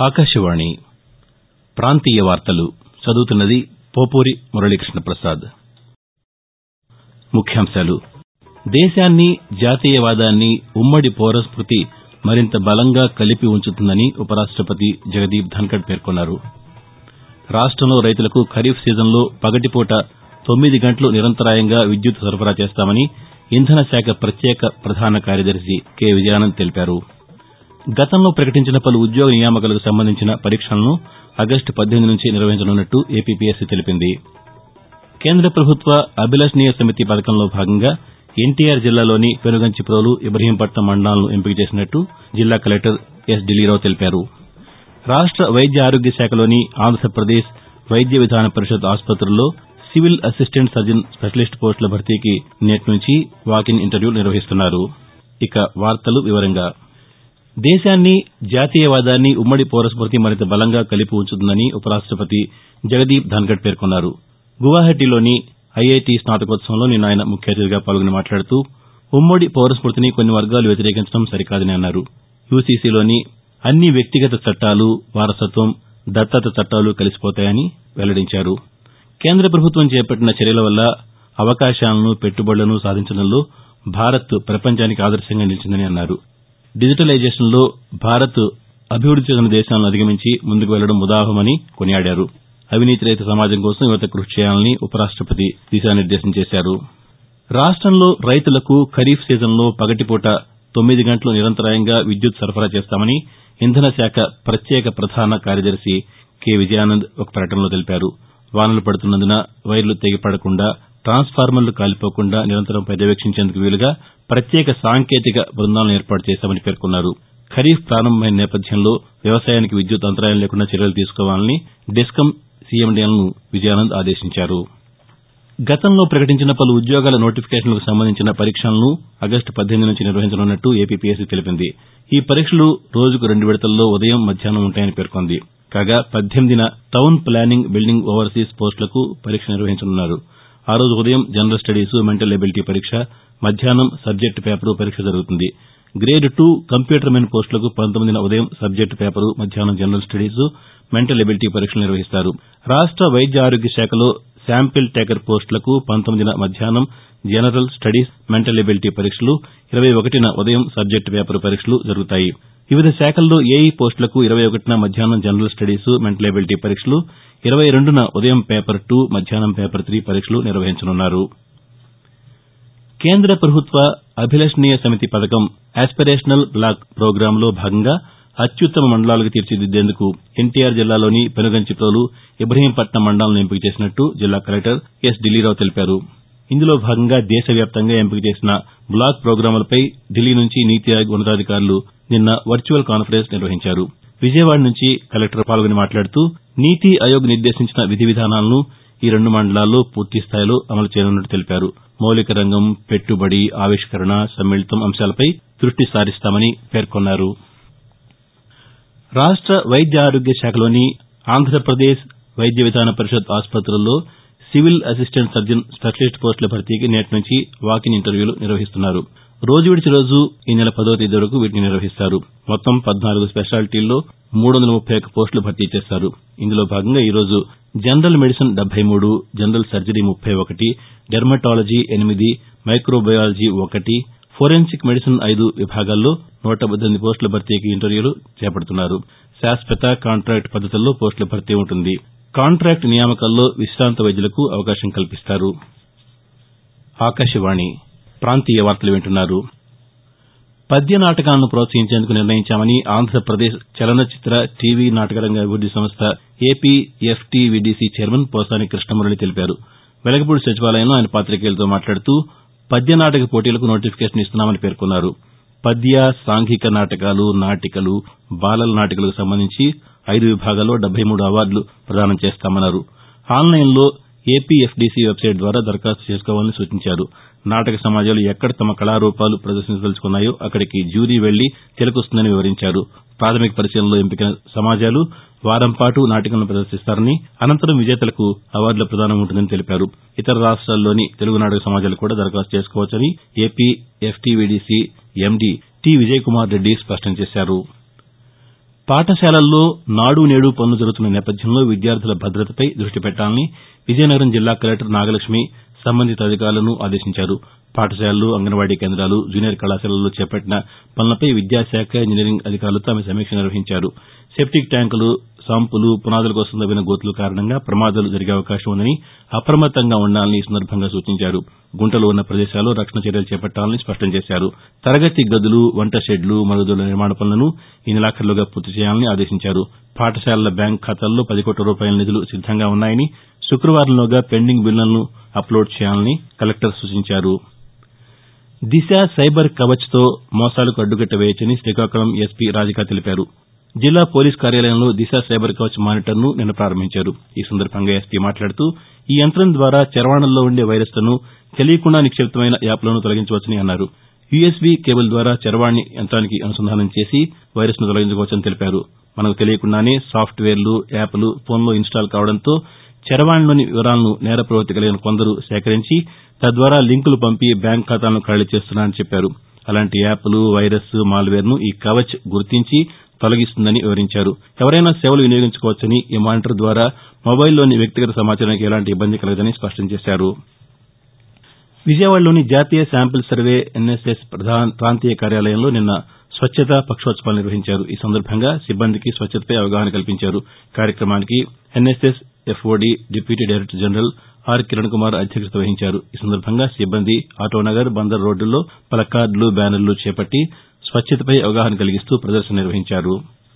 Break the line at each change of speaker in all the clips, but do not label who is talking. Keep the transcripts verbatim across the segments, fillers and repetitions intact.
ఆకాశవాణి ప్రాంతీయ వార్తలు చదువుతున్నది పోపూరి మురళీకృష్ణ ప్రసాద్. ముఖ్యాంశాలు. దేశాన్ని, జాతీయవాదాన్ని ఉమ్మడి పౌరస్మృతి మరింత బలంగా కలిపి ఉంచుతుందని ఉపరాష్టపతి జగదీప్ ధన్కడ్ పేర్కొన్నారు. రాష్టంలో రైతులకు ఖరీఫ్ సీజన్లో పగటిపూట తొమ్మిది గంటలు నిరంతరాయంగా విద్యుత్ సరఫరా చేస్తామని ఇంధన శాఖ ప్రత్యేక ప్రధాన కార్యదర్శి కె విజయానంద్ తెలిపారు. గతంలో ప్రకటించిన పలు ఉద్యోగ నియామకాలకు సంబంధించిన పరీక్షలను ఆగస్టు పద్దెనిమిది నుంచి నిర్వహించనున్నట్టు ఏపీపీఎస్సీ తెలిపింది. కేంద్ర ప్రభుత్వ అభిలషణీయ సమితి పథకంలో భాగంగా ఎన్టీఆర్ జిల్లాలోని పెనుగంచిప్రోలు, ఇబ్రహీంపట్నం మండలాలను ఎంపిక చేసినట్టు జిల్లా కలెక్టర్ ఎస్ ఢిల్లీరావు తెలిపారు. రాష్ట వైద్య ఆరోగ్య శాఖలోని ఆంధ్రప్రదేశ్ వైద్య విధాన పరిషత్ ఆసుపత్రుల్లో సివిల్ అసిస్టెంట్ సర్జన్ స్పెషలిస్ట్ పోస్టుల భర్తీకి నేటి నుంచి వాకిన్ ఇంటర్వ్యూలు నిర్వహిస్తున్నారు. ఇక వార్తలు వివరంగా దేశాన్ని, జాతీయవాదాన్ని ఉమ్మడి పౌరస్మృతి మరింత బలంగా కలిపి ఉంచుతుందని ఉపరాష్టపతి జగదీప్ ధన్కడ్ పేర్కొన్నారు. గువాహటిలోని ఐఐటీ స్నాతకోత్సవంలో నిన్న ఆయన ముఖ్య అతిథిగా పాల్గొని మాట్లాడుతూ ఉమ్మడి పౌరస్మృతిని కొన్ని వర్గాలు వ్యతిరేకించడం సరికాదని అన్నారు. యూసీసీలోని అన్ని వ్యక్తిగత చట్టాలు, వారసత్వం, దత్తత చట్టాలు కలిసిపోతాయని వెల్లడించారు. కేంద్ర ప్రభుత్వం చేపట్టిన చర్యల వల్ల అవకాశాలను, పెట్టుబడులను సాధించడంలో భారత్ ప్రపంచానికి ఆదర్శంగా నిలిచిందని అన్నారు. డిజిటలైజేషన్లో భారత్ అభివృద్ది చెందిన దేశాలను అధిగమించి ముందుకు వెళ్లడం ముదావహమని కొనియాడారు. అవినీతి రహిత సమాజం కోసం యువత కృషి చేయాలని ఉపరాష్టపతి దిశానిర్దేశం చేశారు. రాష్టంలో రైతులకు ఖరీఫ్ సీజన్లో పగటిపూట తొమ్మిది గంటలు నిరంతరాయంగా విద్యుత్ సరఫరా చేస్తామని ఇంధన శాఖ ప్రత్యేక ప్రధాన కార్యదర్శి కె విజయానంద్ ఒక ప్రకటనలో తెలిపారు. వానలు పడుతున్నందున వైర్లు తెగిపడకుండా, ట్రాన్స్ఫార్మర్లు కాలిపోకుండా నిరంతరం పర్యవేక్షించేందుకు వీలుగా ప్రత్యేక సాంకేతిక బృందాలను ఏర్పాటు చేశామని పేర్కొన్నారు. ఖరీఫ్ ప్రారంభమైన నేపథ్యంలో వ్యవసాయానికి విద్యుత్ అంతరాయం లేకుండా చర్యలు తీసుకోవాలని డెస్కం సీఎండీలను విజయానంద్ ఆదేశించారు. గతంలో ప్రకటించిన పలు ఉద్యోగాల నోటిఫికేషన్లకు సంబంధించిన పరీక్షలను ఆగస్టు పద్దెనిమిది నుంచి నిర్వహించనున్నట్టు ఏపీపీఎస్సీ తెలిపింది. ఈ పరీక్షలు రోజుకు రెండు విడతల్లో ఉదయం, మధ్యాహ్నం ఉంటాయని పేర్కొంది. కాగా పద్దెనిమిదిన టౌన్ ప్లానింగ్, బిల్డింగ్ ఓవర్సీస్ పోస్టులకు పరీక్ష నిర్వహించనున్నారు. ఆ రోజు ఉదయం జనరల్ స్టడీస్, మెంటల్ ఎబిలిటీ పరీక్ష, మధ్యాహ్నం సబ్జెక్టు పేపరు పరీక్ష జరుగుతుంది. గ్రేడ్ టూ కంప్యూటర్ మెన్ పోస్టులకు పంతొమ్మిదిన ఉదయం సబ్జెక్టు పేపరు, మధ్యాహ్నం జనరల్ స్టడీస్, మెంటల్ ఎబిలిటీ పరీక్షలు నిర్వహిస్తారు. రాష్ట వైద్య ఆరోగ్య శాఖలో శాంపిల్ టేకర్ పోస్టులకు పంతొమ్మిదిన మధ్యాహ్నం జనరల్ స్టడీస్, మెంటల్ ఎబిలిటీ పరీక్షలు, ఇరవై ఒకటిన ఉదయం సబ్జెక్టు పేపరు పరీక్షలు జరుగుతాయి. వివిధ శాఖల్లో ఏఈ పోస్టులకు ఇరవై ఒకటిన మధ్యాహ్నం జనరల్ స్టడీస్, మెంటల్ ఎబిలిటీ పరీక్షలు, ఇరవై రెండున ఉదయం పేపర్ టూ, మధ్యాహ్నం పేపర్ త్రీ పరీక్షలు నిర్వహించనున్నారు. కేంద్ర ప్రభుత్వ అభిలషణీయ సమితి పథకం ఆస్పిరేషనల్ బ్లాక్ ప్రోగ్రాంలో భాగంగా అత్యుత్తమ మండలాలుగా తీర్చిదిద్దేందుకు ఎన్టీఆర్ జిల్లాలోని పెనుగంచిప్రోలు, ఇబ్రహీంపట్నం మండలాలను ఎంపిక చేసినట్టు జిల్లా కలెక్టర్ ఎస్ ఢిల్లీరావు తెలిపారు. ఇందులో భాగంగా దేశవ్యాప్తంగా ఎంపిక చేసిన బ్లాక్ ప్రోగ్రాములపై ఢిల్లీ నుంచి నీతి ఆయోగ్ ఉన్నతాధికారులు నిన్న వర్చువల్ కాన్ఫరెన్స్ నిర్వహించారు. విజయవాడ నుంచి కలెక్టర్ పాల్గొని మాట్లాడుతూ నీతి ఆయోగ్ నిర్దేశించిన విధి విధానాలను ఈ రెండు మండలాల్లో పూర్తిస్థాయిలో అమలు చేయనున్నట్టు తెలిపారు. మౌలిక రంగం, పెట్టుబడి, ఆవిష్కరణ, సమ్మిళితం అంశాలపై దృష్టి సారిస్తామని పేర్కొన్నారు. రాష్ట వైద్య ఆరోగ్య శాఖలోని ఆంధ్రప్రదేశ్ వైద్య విధాన పరిషత్ ఆసుపత్రుల్లో సివిల్ అసిస్టెంట్ సర్జన్ స్పెషలిస్ట్ పోస్టుల భర్తీకి నేటి నుంచి వాకిన్ ఇంటర్వ్యూలు నిర్వహిస్తున్నారు. రోజు విడిచి రోజు ఈ నెల పదో తేదీ వరకు వీటిని నిర్వహిస్తారు. మొత్తం పద్నాలుగు స్పెషాలిటీల్లో మూడు వందల ముప్పై ఒక్క పోస్టులు భర్తీ చేస్తారు. ఇందులో భాగంగా ఈరోజు జనరల్ మెడిసిన్ డెబ్బై మూడు, జనరల్ సర్జరీ ముప్పై ఒకటి, డెర్మటాలజీ ఎనిమిది, మైక్రోబయాలజీ ఒకటి, ఫోరెన్సిక్ మెడిసిన్ ఐదు విభాగాల్లో నూట పద్దెనిమిది పోస్టుల భర్తీకి ఇంటర్వ్యూలు చేపడుతున్నారు. శాశ్వత, కాంట్రాక్ట్ పద్దతుల్లో పోస్టుల భర్తీ ఉంటుంది. కాంట్రాక్ట్ నియామకాల్లో విశ్రాంత వైద్యులకు అవకాశం కల్పిస్తారు. ఆకాశవాణి ప్రాంతీయ వార్తలు వింటున్నారు. పద్య నాటకాలను ప్రోత్సహించేందుకు నిర్ణయించామని ఆంధ్రప్రదేశ్ చలనచిత్ర, టీవీ నాటకరంగ అభివృద్ది సంస్థ ఏపీఎఫ్టీవీడీసీ చైర్మన్ పోసాని కృష్ణమురళి తెలిపారు. వెలగపూడి సచివాలయంలో ఆయన పాతికేయులతో మాట్లాడుతూ పద్య నాటక పోటీలకు నోటిఫికేషన్ ఇస్తున్నామని పేర్కొన్నారు. పద్య, సాంఘిక నాటకాలు, నాటికలు, బాలల నాటికలకు సంబంధించి ఐదు విభాగాల్లో డెబ్బై మూడు అవార్డులు ప్రదానం చేస్తామన్నారు. ఆన్లైన్లో ఏపీఎఫ్డీసీ వెబ్సైట్ ద్వారా దరఖాస్తు చేసుకోవాలని సూచించారు. నాటక సమాజాలు ఎక్కడ తమ కళారూపాలు ప్రదర్శించదలుచుకున్నాయో అక్కడికి జ్యూరీ వెళ్లి తిలకొస్తుందని వివరించారు. ప్రాథమిక పరిశీలనలో ఎంపికైన సమాజాలు వారం పాటు నాటికలను ప్రదర్శిస్తారని, అనంతరం విజేతలకు అవార్డుల ప్రదానం ఉంటుందని తెలిపారు. ఇతర రాష్ట్రాల్లోని తెలుగు నాటక సమాజాలు కూడా దరఖాస్తు చేసుకోవచ్చని AP FTVDC MD T Vijayakumar Reddy స్పష్టం చేశారు. పాఠశాలల్లో నాడు నేడు పనులు జరుగుతున్న నేపథ్యంలో విద్యార్థుల భద్రతపై దృష్టి పెట్టాలని విజయనగరం జిల్లా కలెక్టర్ నాగలక్ష్మి సంబంధిత అధికారులను ఆదేశించారు. పాఠశాలలు, అంగన్వాడీ కేంద్రాలు, జూనియర్ కళాశాలల్లో చేపట్టిన పనులపై విద్యాశాఖ, ఇంజనీరింగ్ అధికారులతో ఆమె సమీక్ష నిర్వహించారు. సెప్టిక్ ట్యాంకులు, సంపులు, పునాదుల కోసం తవ్విన గోతుల కారణంగా ప్రమాదాలు జరిగే అవకాశం ఉందని అప్రమత్తంగా ఉండాలని ఈ సందర్భంగా సూచించారు. గుంటలు ఉన్న ప్రదేశాల్లో రక్షణ చర్యలు చేపట్టాలని స్పష్టం చేశారు. తరగతి గదులు, వంట షెడ్లు, మరుగుదొడ్ల నిర్మాణ పనులను ఈ నెలాఖరులోగా పూర్తి చేయాలని ఆదేశించారు. పాఠశాలల బ్యాంకు ఖాతాల్లో పది కోట్ల రూపాయల నిధులు సిద్దంగా ఉన్నాయని, శుక్రవారంలోగా పెండింగ్ బిల్లులను అప్లోడ్ చేయాలని కలెక్టర్ సూచించారు. దిశ సైబర్ కవచ్తో మోసాలకు అడ్డుకట్ట వేయొచ్చని శ్రీకాకుళం ఎస్పీ రాధిక తెలిపారు. జిల్లా పోలీస్ కార్యాలయంలో దిశ సైబర్ కవచ్ మానిటర్ను నిన్న ప్రారంభించారు. ఈ సందర్భంగా ఎస్పీ మాట్లాడుతూ ఈ యంత్రం ద్వారా చరవాణంలో ఉండే వైరస్లను తెలియకుండా నిక్షిప్తమైన యాప్లను తొలగించవచ్చని అన్నారు. యూఎస్బీ కేబుల్ ద్వారా చరవాణి యంత్రానికి అనుసంధానం చేసి వైరస్ను తొలగించుకోవచ్చని తెలిపారు. మనకు తెలియకుండానే సాఫ్ట్వేర్లు, యాప్లు ఫోన్లో ఇన్స్టాల్ కావడంతో చరవాణిలోని వివరాలను నేర ప్రవృత్తి కలిగిన కొందరు సేకరించి తద్వారా లింకులు పంపి బ్యాంకు ఖాతాలను ఖాళీ చేస్తున్నారని చెప్పారు. అలాంటి యాప్లు, వైరస్, మాల్వేర్ను ఈ కవచ్ గుర్తించి తొలగిస్తుందని వివరించారు. ఎవరైనా సేవలు వినియోగించుకోవచ్చని, ఈ మానిటర్ ద్వారా మొబైల్లోని వ్యక్తిగత సమాచారానికి ఎలాంటి ఇబ్బంది కలగదని స్పష్టం చేశారు. విజయవాడలోని జాతీయ శాంపిల్ సర్వే ఎన్ఎస్ఎస్ ప్రధాన ప్రాంతీయ కార్యాలయంలో నిన్న స్వచ్ఛత పక్షోత్సవాలు నిర్వహించారు. ఈ సందర్భంగా సిబ్బందికి స్వచ్ఛతపై అవగాహన కల్పించారు. కార్యక్రమానికి NSS FOD deputy director general R Kiran Kumar అధ్యక్షత వహించారు. ఈ సందర్భంగా సిబ్బంది ఆటోనగర్, బందర్ రోడ్డుల్లో ప్లకార్డులు, బ్యానర్లు చేపట్టి స్వచ్ఛతపై అవగాహన కలిగిస్తూ ప్రదర్శన నిర్వహించారు.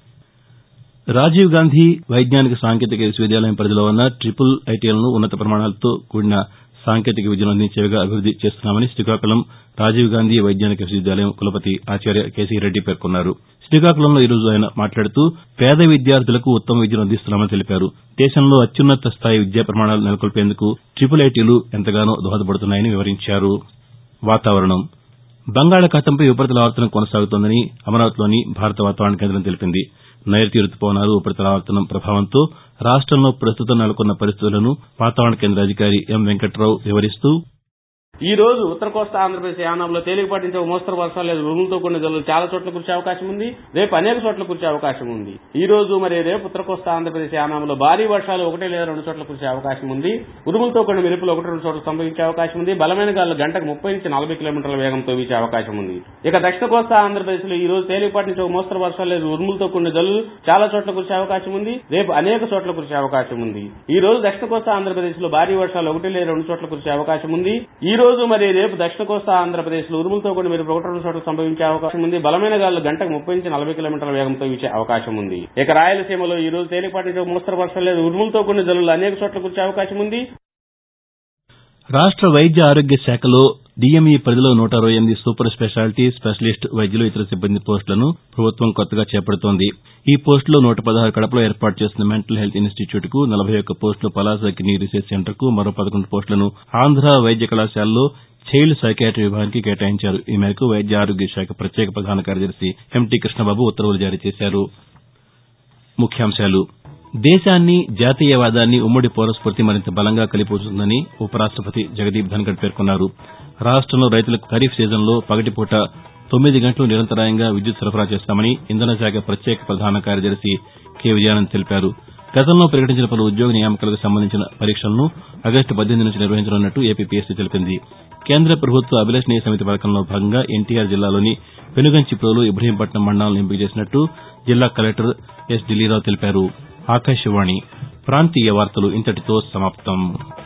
రాజీవ్ గాంధీ వైజ్ఞానిక సాంకేతిక విశ్వవిద్యాలయం పరిధిలో ఉన్న ట్రిపుల్ ఐటీలను ఉన్నత ప్రమాణాలతో కూడిన సాంకేతిక విద్యను అందించేవిగా అభివృద్ది చేస్తున్నామని శ్రీకాకుళం రాజీవ్ గాంధీ వైజ్ఞానిక విశ్వవిద్యాలయం కులపతి ఆచార్య కేసీ రెడ్డి పేర్కొన్నారు. శ్రీకాకుళంలో ఈరోజు ఆయన మాట్లాడుతూ పేద విద్యార్థులకు ఉత్తమ విద్యను అందిస్తున్నామని తెలిపారు. దేశంలో అత్యున్నత స్థాయి విద్యా ప్రమాణాలు నెలకొల్పేందుకు ట్రిపుల్ ఐటీలు ఎంతగానో దోహదపడుతున్నాయని వివరించారు. వాతావరణం బంగాళాఖాతంపై ఉపరితల ఆవర్తనం కొనసాగుతోందని అమరావతిలోని భారత వాతావరణ కేంద్రం తెలిపింది. నైరుతి రుతుపవనాలు, ఉపరితల ఆవర్తనం ప్రభావంతో రాష్టంలో ప్రస్తుతం నెలకొన్న పరిస్థితులను వాతావరణ కేంద్ర అధికారి ఎం వెంకట్రావు వివరిస్తూ
ఈ రోజు ఉత్తర కోస్తా ఆంధ్రప్రదేశ్ యానాంలో తేలికపాటి నుంచి ఒక మోస్తరు వర్షాలు లేదా ఉరుములతో కూడిన జల్లులు చాలా చోట్ల కురిసే అవకాశం ఉంది. రేపు అనేక చోట్ల కురిసే అవకాశం ఉంది. ఈ రోజు మరి రేపు ఉత్తర కోస్తా ఆంధ్రప్రదేశ్ యానాంలో భారీ వర్షాలు ఒకటి లేదా రెండు చోట్ల కురిసే అవకాశం ఉంది. ఉరుములతో కూడిన మెరుపులు ఒకటి రెండు చోట్ల సంభవించే అవకాశం ఉంది. బలమైన గాలులు గంటకు ముప్పై నుంచి నలభై కిలోమీటర్ల వేగంతో వీచే అవకాశం ఉంది. ఇక దక్షిణ కోస్తా ఆంధ్రప్రదేశ్ లో ఈ రోజు తేలికపాటి నుంచి ఒక మోస్తరు వర్షాలు లేదా ఉరుములతో కూడిన జల్లులు చాలా చోట్ల కురిసే అవకాశం ఉంది. రేపు అనేక చోట్ల కురిసే అవకాశం ఉంది. ఈ రోజు దక్షిణ కోస్తా ఆంధ్రప్రదేశ్ లో భారీ వర్షాలు ఒకటి లేదా రెండు చోట్ల కురిసే అవకాశం ఉంది. ఈ రోజు మరి రేపు దక్షిణ కోస్తా ఆంధ్రప్రదేశ్ లో ఉరుములతో కూడిన మెరుపులు ఒకటి రెండు చోట్ల సంభవించే అవకాశం ఉంది. బలమైన గాలులు గంటకు ముప్పై నుంచి నలభై కిలోమీటర్ల వేగంతో వీచే అవకాశం ఉంది. ఇక రాయలసీమలో ఈ రోజు తేలికపాటి నుంచి మోస్తరు వర్షాలు లేదా ఉరుములతో కూడిన జల్లులు అనేక చోట్ల కురిసే అవకాశం ఉంది.
రాష్ట వైద్య ఆరోగ్య శాఖలో డీఎంఈ పరిధిలో నూట అరవై ఎనిమిది సూపర్ స్పెషాలిటీ, స్పెషలిస్ట్ వైద్యులు, ఇతర సిబ్బంది పోస్టులను ప్రభుత్వం కొత్తగా చేపడుతోంది. ఈ పోస్టులో నూట పదహారు కడపలో ఏర్పాటు చేసిన మెంటల్ హెల్త్ ఇన్స్టిట్యూట్ కు, నలభై ఒక్క పోస్టులు పలాస కిడ్నీ రీసెర్చ్ సెంటర్ కు, మరో పదకొండు పోస్టులను ఆంధ్ర వైద్య కళాశాలలో చైల్డ్ సైకియాట్రీ విభాగానికి కేటాయించారు. ఈ మేరకు వైద్య ఆరోగ్య శాఖ ప్రత్యేక ప్రధాన కార్యదర్శి ఎంటీ కృష్ణబాబు ఉత్తర్వులు జారీ చేశారు. ముఖ్యాంశాలు దేశాన్ని, జాతీయవాదాన్ని, ఉమ్మడి పౌరస్ఫూర్తి మరింత బలంగా కలిపొస్తుందని ఉపరాష్టపతి జగదీప్ ధన్కర్ పేర్కొన్నారు. రాష్టంలో రైతులకు ఖరీఫ్ సీజన్లో పగటిపూట తొమ్మిది గంటలు నిరంతరాయంగా విద్యుత్ సరఫరా చేస్తామని ఇంధన శాఖ ప్రత్యేక ప్రధాన కార్యదర్శి కె విజయానంద్ తెలిపారు. గతంలో ప్రకటించిన పలు ఉద్యోగ నియామకాలకు సంబంధించిన పరీక్షలను ఆగస్టు పద్దెనిమిది నుంచి నిర్వహించనున్నట్టు ఏపీపీఎస్సీ తెలిపింది. కేంద్ర ప్రభుత్వ అభిలషణీయ సమితి పథకంలో భాగంగా ఎన్టీఆర్ జిల్లాలోని పెనుగంచిప్రోలు, ఇబ్రహీంపట్నం మండలాలను ఎంపిక చేసినట్టు జిల్లా కలెక్టర్ ఎస్ ఢిల్లీరావు తెలిపారు. ఆకాశవాణి ప్రాంతీయ వార్తలు ఇంతటితో సమాప్తం.